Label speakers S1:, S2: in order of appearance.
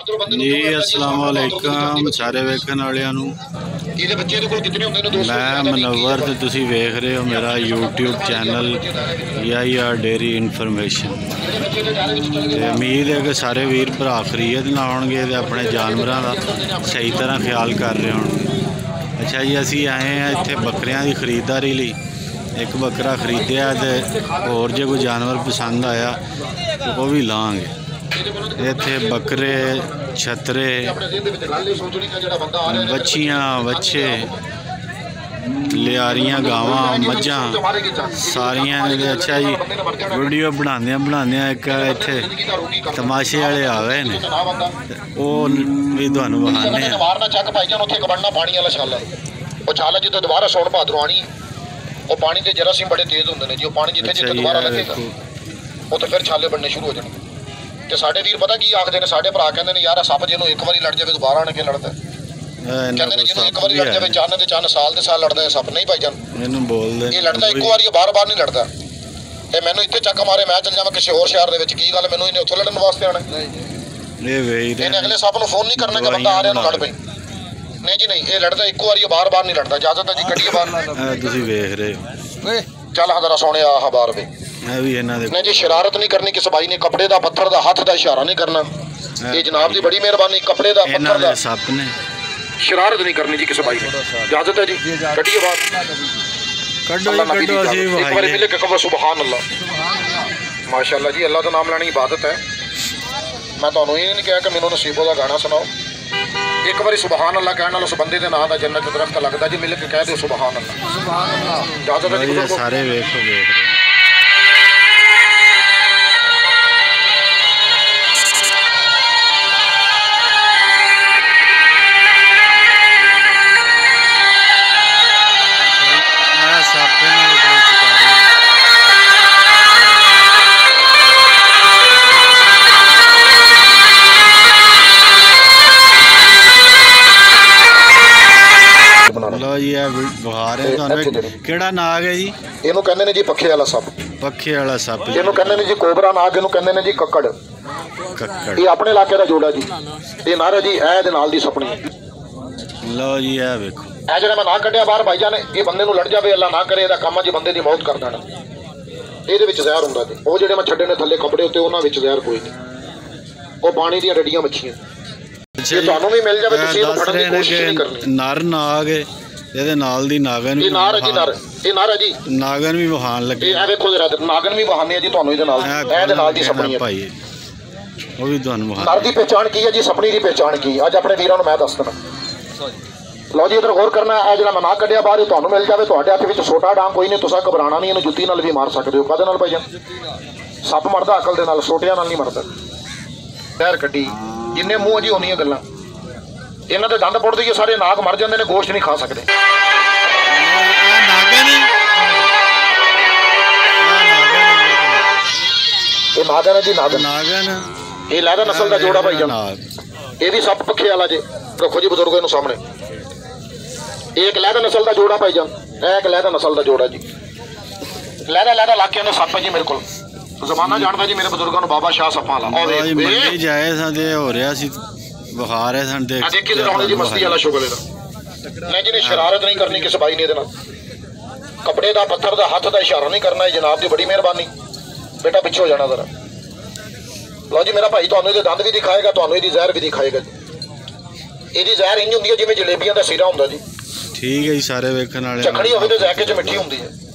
S1: जी अस्सलाम वालेकुम सारे वेखण वालियां नूं। मैं मनव्वर ते तुसीं वेख रहे हो मेरा यूट्यूब चैनल या डेयरी इन्फॉर्मेशन। उम्मीद है कि सारे वीर भरा खरीद ना होणगे ते अपने जानवरां दा सही तरह ख्याल कर रहे होणगे। अच्छा जी, असीं आए हैं इत्थे बकरियां दी खरीदारी लई। एक बकरा खरीदिया ते होर जे कोई जानवर पसंद आया तो वो भी लांगे। इत्थे बकरे छतरे बच्चियां बच्चे लियारियां गावां मझां सारियां ने। अच्छा जी, वीडियो बनांदे एक इत्थे तमाशे वाले आ गए ने, वो भी तुहानूं विखाने आ।
S2: वो पानी के जरासीम बड़े तेज होंगे जो पानी जिथे जिथे दोबारा लगेगा वो तो फिर छाले बनने शुरू हो जाएंगे। तो साढ़े वीर पता की आखते हैं, साढ़े भरा कहते हैं यार सप जिन्होंने एक बार लड़ जाए दोबारा आने के लड़ता कहते हैं जिन्होंने एक बार लड़ जाए चन्न ते चन्न साल के साल लड़ता है सप। नहीं भाई जान ये लड़ता एक बार बार बार नहीं लड़ता। ये मैंने इतने चक मारे मैं चल जावां किसी होर शहर की गल मैंने इन्हें उत्थों लड़न वास्ते आना। इन्हें अगले सप को फोन नहीं करना कि बंदा आ रहा लड़ पई। नहीं जी नहीं, ये लड़ता एक बार बार बार नहीं लड़ता। इजाजत है जी, कड्डिए बाहर।
S1: तुसीं वेख रहे हो
S2: चल हजरा सोने आ बाहर वे नहीं जी। शरारत नहीं करनी किसी भाई ने, कपड़े का पत्थर का हाथ का इशारा नहीं करना। ये जनाब की बड़ी मेहरबानी। कपड़े का पत्थर का
S1: सप ने
S2: शरारत नहीं करनी जी किसी भाई ने। इजाजत है जी, कड्डिए बाहर। एक बार मिले के कहो सुभान अल्लाह माशाअल्लाह जी। अल्लाह का नाम लेनी इबादत है। मैं तुहानूं ये नहीं कहा कि मैनूं नसीबों का गाना सुनाओ। एक बार सुभान अल्लाह कहने वाला उस बंदे के नाम का जन्नत दरख्त लगता जी। मिल के कह दो सुभान अल्लाह।
S1: सारे वेखो वेख रहे नाग है जी।
S2: इनू कहते हैं जी पखे वाला सप।
S1: पखे वाला सप
S2: इनू कहते हैं जी कोबरा नाग। इनू कहते हैं जी कक्कड़। ये अपने इलाके का जोड़ा जी। ये नर है जी, ए नाल दी सपनी।
S1: लो जी ए वेखो
S2: ए जेड़ा मैं ना कढ़िया बाहर भाईजान ये बंदे नूं लड़ जावे अल्लाह ना करे इहदा काम जी बंदे दी मौत कर देना। इहदे विच जहर हुंदा जी। वो जेड़े मैं छड्डे ने थल्ले कपड़े उत्ते उहनां विच जहर कोई नहीं। वो पानी दी डडियां मच्छियां। ये तुहानूं भी मिल जावे तुसीं इहनूं फड़न दी कोशिश नहीं करनी।
S1: नर नाग ਇਹਦੇ ਨਾਲ ਦੀ ਨਾਗਨ
S2: ਵੀ ਨਾਰ ਹੈ ਜੀ। ਨਰ ਇਹ ਨਰ ਹੈ ਜੀ।
S1: ਨਾਗਨ ਵੀ ਵਹਾਣ ਲੱਗੇ।
S2: ਇਹ ਵੇਖੋ ਜਰਾ ਨਾਗਨ ਵੀ ਵਹਾਨੇ ਆ ਜੀ ਤੁਹਾਨੂੰ ਇਹਦੇ ਨਾਲ। ਇਹਦੇ ਨਾਲ ਦੀ ਸਪਣੀ ਹੈ
S1: ਭਾਈ, ਉਹ ਵੀ ਤੁਹਾਨੂੰ ਵਹਾਣ।
S2: ਨਰ ਦੀ ਪਹਿਚਾਣ ਕੀ ਹੈ ਜੀ, ਸਪਣੀ ਦੀ ਪਹਿਚਾਣ ਕੀ ਅੱਜ ਆਪਣੇ ਵੀਰਾਂ ਨੂੰ ਮੈਂ ਦੱਸ ਦੇਣਾ। ਲਓ ਜੀ ਇਧਰ ਗੌਰ ਕਰਨਾ। ਇਹ ਜਿਹੜਾ ਮੈਂ ਨਾ ਕੱਢਿਆ ਬਾਹਰ ਤੁਹਾਨੂੰ ਮਿਲ ਜਾਵੇ। ਤੁਹਾਡੇ ਹੱਥ ਵਿੱਚ ਛੋਟਾ ਡਾਂਗ ਕੋਈ ਨਹੀਂ, ਤੁਸੀਂ ਘਬਰਾਣਾ ਨਹੀਂ। ਇਹਨੂੰ ਜੁੱਤੀ ਨਾਲ ਵੀ ਮਾਰ ਸਕਦੇ ਹੋ। ਕਾਹਦੇ ਨਾਲ ਭਾਈ ਜਾਨ? ਸੱਪ ਮਰਦਾ ਅਕਲ ਦੇ ਨਾਲ, ਛੋਟਿਆਂ ਨਾਲ ਨਹੀਂ ਮਰਦਾ। ਪੈਰ ਕੱਢੀ ਜਿੰਨੇ ਮੂੰਹ ਜੀ ਹੋਣੀਆਂ ਗੱਲਾਂ। ਇਹਨਾਂ ਦੇ ਦੰਦ ਪੁੱਟਦੇ ਸਾਰੇ ਨਾਗ ਮਰ ਜਾਂਦੇ ਨੇ, ਗੋਸ਼ਤ ਨਹੀਂ ਖਾ ਸਕਦੇ। ਇਹ ਨਾਗਨ ਹੈ ਜੀ, ਨਾਗਨ। ਇਹ ਲਹਿਦਾ ਨਸਲ ਦਾ ਜੋੜਾ ਭਾਈ ਜਾਨ। ਇਹ ਵੀ ਸੱਪ ਪੱਖੇ ਵਾਲਾ ਜੇ। ਰੱਖੋ ਜੀ ਬਜ਼ੁਰਗੋ ਇਹਨੂੰ ਸਾਹਮਣੇ। ਇਹ ਇੱਕ ਲਹਿਦਾ ਨਸਲ ਦਾ ਜੋੜਾ ਭਾਈ ਜਾਨ। ਇਹ ਇੱਕ ਲਹਿਦਾ ਨਸਲ ਦਾ ਜੋੜਾ ਜੀ। ਲਹਿਦਾ ਇਲਾਕੇ ਨੂੰ ਸੱਪ ਹੈ ਜੀ ਮੇਰੇ ਕੋਲ। ਜ਼ਮਾਨਾ ਜਾਣਦਾ ਜੀ ਮੇਰੇ ਬਜ਼ੁਰਗਾਂ ਨੂੰ ਬਾਬਾ ਸ਼ਾਹ ਸੱਪਾਂ ਵਾਲਾ।
S1: ਮੰਡੀ ਜਾਏ ਸਾਂ ਹੋ ਰਿਹਾ ਸੀ ਬੁਖਾਰ ਹੈ ਸਾਨੂੰ ਦੇਖ।
S2: ਦੇਖੀ ਤੇ ਹੁਣ ਜੀ ਮਸਤੀ ਵਾਲਾ ਸ਼ੁਗਲ ਇਹਦਾ। ਨਹੀਂ ਜਿਹਨੇ ਸ਼ਰਾਰਤ ਨਹੀਂ ਕਰਨੀ ਕਿਸੇ ਬਾਈ ਨੇ ਇਹਦੇ ਨਾਲ। कपड़े का पत्थर का हाथ का इशारा नहीं करना है। जनाब की बड़ी मेहरबानी। बेटा पिछे हो जाना जरा। लो जी मेरा भाई तुहानू दंद भी दिखाएगा, तुहानू जहर भी दिखाएगा जी। ये जहर इंज होंगी है जिवें जलेबियां का सिरा होंदा जी।
S1: ठीक है जी, सारे वेखण वाले
S2: चखनी होवे ते ज़ायके च मिठी होंदी है।